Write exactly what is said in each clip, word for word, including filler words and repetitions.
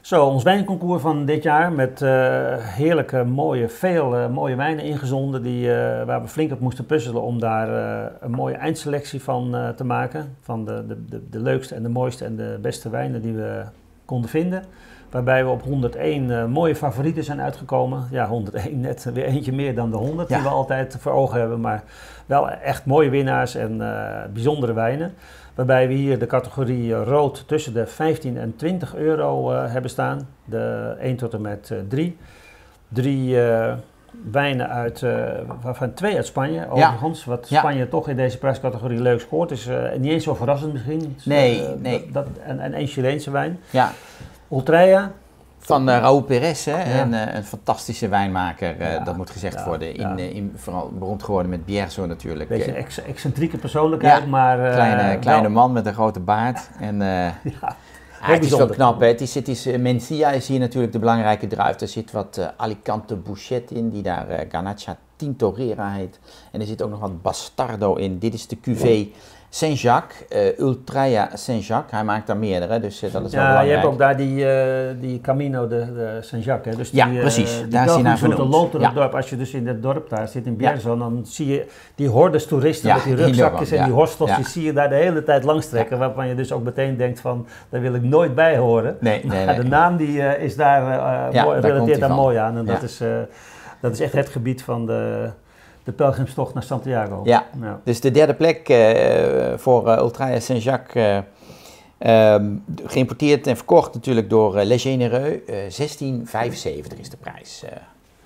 Zo, ons wijnconcours van dit jaar met uh, heerlijke, mooie, veel uh, mooie wijnen ingezonden die, uh, waar we flink op moesten puzzelen om daar uh, een mooie eindselectie van uh, te maken. Van de, de, de, de leukste en de mooiste en de beste wijnen die we konden vinden. Waarbij we op honderdéén uh, mooie favorieten zijn uitgekomen. Ja, honderdéén net weer eentje meer dan de honderd ja. die we altijd voor ogen hebben. Maar wel echt mooie winnaars en uh, bijzondere wijnen. Waarbij we hier de categorie rood tussen de vijftien en twintig euro uh, hebben staan. De één tot en met drie. Drie uh, wijnen uit, uh, waarvan twee uit Spanje. Overigens, ja. wat Spanje ja. toch in deze prijscategorie leuk scoort. Is uh, niet eens zo verrassend misschien. Nee, uh, nee. Dat, en, en één Chileense wijn. Ja. Ultraia. Van uh, Raúl Perez, hè? Ja. En, uh, een fantastische wijnmaker, uh, ja, dat moet gezegd ja, worden. In, ja. uh, in, vooral beroemd geworden met Bierzo natuurlijk. Beetje een ex excentrieke persoonlijkheid, ja, maar... Uh, kleine kleine man met een grote baard. En, uh, ja, ah, het is wel knap, hè. Het is, het is, uh, Mencia is hier natuurlijk de belangrijke druif. Er zit wat uh, Alicante Bouschet in, die daar uh, Garnacha Tintorera heet. En er zit ook nog wat Bastardo in. Dit is de cuvée Saint-Jacques, uh, Ultraia Saint-Jacques. Hij maakt daar meerdere, dus uh, dat is ja, wel belangrijk. Ja, je hebt ook daar die, uh, die Camino de, de Saint-Jacques. Dus die, ja, precies. Uh, die daar is hij naar vernoemd. Loopt ja. dorp. Als je dus in het dorp daar zit in Bierzo, ja. dan zie je die hordes toeristen ja, met die rugzakjes en ja. die hostels, ja. die zie je daar de hele tijd langs trekken. Ja. Waarvan je dus ook meteen denkt van, daar wil ik nooit bij horen. Nee, nee, nee. De naam die uh, is daar, uh, ja, mooi, daar relateert daar van. mooi aan. En ja. dat, is, uh, dat is echt het gebied van de... De pelgrimstocht naar Santiago. Ja, ja. Dus de derde plek uh, voor uh, Ultraia Saint-Jacques, uh, um, geïmporteerd en verkocht natuurlijk door uh, Les Généreux, uh, zestien vijfenzeventig is de prijs. Uh.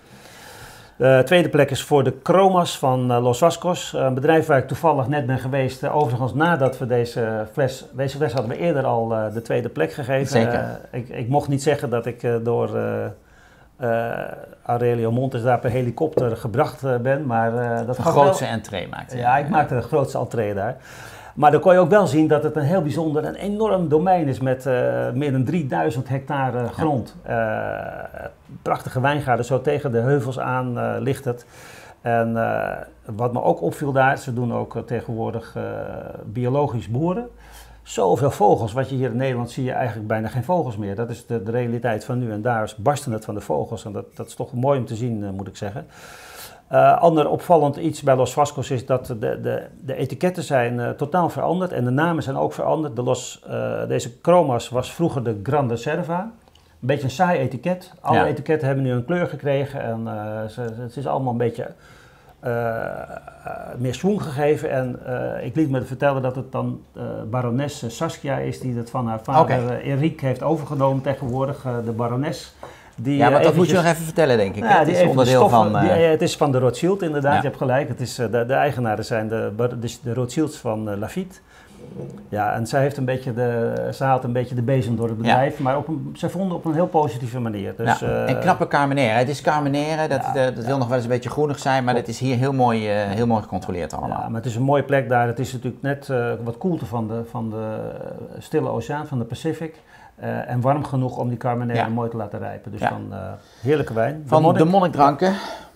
De tweede plek is voor de Cromas van uh, Los Vascos, een bedrijf waar ik toevallig net ben geweest. Uh, overigens nadat we deze fles, deze fles hadden we eerder al uh, de tweede plek gegeven. Zeker. Uh, ik, ik mocht niet zeggen dat ik uh, door... Uh, Uh, Aurelio Montes daar per helikopter gebracht uh, ben, maar uh, dat de grootste wel... entree maakte. Ja, ik maakte de grootste entree daar. Maar dan kon je ook wel zien dat het een heel bijzonder en enorm domein is met uh, meer dan drieduizend hectare grond. Ja. Uh, prachtige wijngaarden, zo tegen de heuvels aan uh, ligt het. En uh, wat me ook opviel daar, ze doen ook uh, tegenwoordig uh, biologisch boeren. Zoveel vogels, wat je hier in Nederland zie je eigenlijk bijna geen vogels meer. Dat is de, de realiteit van nu en daar is barsten het van de vogels. En dat, dat is toch mooi om te zien, uh, moet ik zeggen. Uh, ander opvallend iets bij Los Vascos is dat de, de, de etiketten zijn uh, totaal veranderd. En de namen zijn ook veranderd. De Los, uh, deze Cromas was vroeger de Gran Reserva. Een beetje een saai etiket. Alle ja. etiketten hebben nu een kleur gekregen. En uh, ze, het is allemaal een beetje... Uh, uh, meer swoon gegeven en uh, ik liet me vertellen dat het dan uh, barones Saskia is die dat van haar vader okay. uh, Enrique heeft overgenomen tegenwoordig, uh, de barones. Die, ja, maar uh, dat moet je nog even vertellen denk ik. Ja, het is onderdeel stoffen, van... Uh... Die, uh, het is van de Rothschild inderdaad, ja. je hebt gelijk. Het is, uh, de, de eigenaren zijn de, de, de Rothschilds van uh, Lafite. Ja, en zij heeft een beetje de, ze haalt een beetje de bezem door het bedrijf, ja. maar op een, ze vonden op een heel positieve manier. Dus, ja. uh, en knappe Carmenère. Het is Carmenère, dat, ja, dat, dat ja. wil nog wel eens een beetje groenig zijn, maar dat is hier heel mooi, uh, heel mooi gecontroleerd allemaal. Ja, maar het is een mooie plek daar. Het is natuurlijk net uh, wat koelte van de, van de stille oceaan, van de Pacific. Uh, en warm genoeg om die Carmenère ja. mooi te laten rijpen. Dus ja. dan uh, heerlijke wijn. Van de, Monnik, de monnikdranken.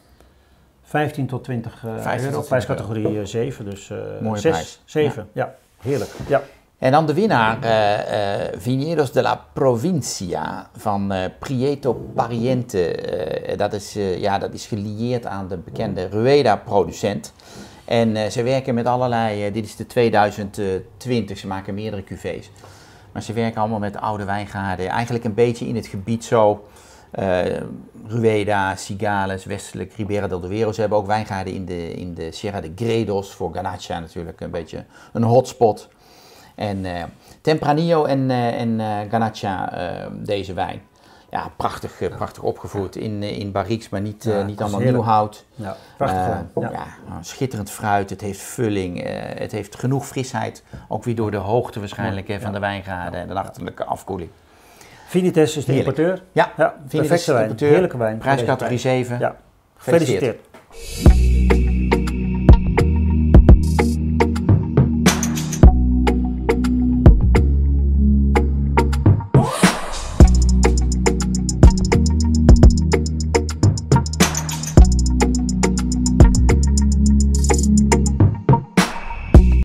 vijftien tot twintig uh, euro, prijscategorie uh, zeven. Dus uh, mooie zes, prijs. zeven. Ja. ja, heerlijk. Ja. En dan de winnaar, uh, uh, Viñedos de la Provincia van uh, Prieto Pariente. Uh, dat, is, uh, ja, dat is gelieerd aan de bekende Rueda-producent. En uh, ze werken met allerlei, uh, dit is de tweeduizend twintig, ze maken meerdere cuvées. Maar ze werken allemaal met oude wijngaarden, eigenlijk een beetje in het gebied zo. Uh, Rueda, Cigales, westelijk Ribera del Duero. Ze hebben ook wijngaarden in de, in de Sierra de Gredos, voor Garnacha natuurlijk een beetje een hotspot. En uh, Tempranillo en, uh, en uh, Garnacha, uh, deze wijn. Ja, prachtig, uh, prachtig opgevoerd in, uh, in barriques, maar niet, uh, ja, niet allemaal nieuw hout. Ja, prachtig. Uh, ja. Ja, nou, schitterend fruit, het heeft vulling, uh, het heeft genoeg frisheid. Ook weer door de hoogte waarschijnlijk ja, van ja. de wijngaarden en de nachtelijke afkoeling. Vinites is de Heerlijk. importeur. Ja, ja perfecte wijn. Importeur, heerlijke wijn. Prijscategorie zeven. Ja, gefeliciteerd.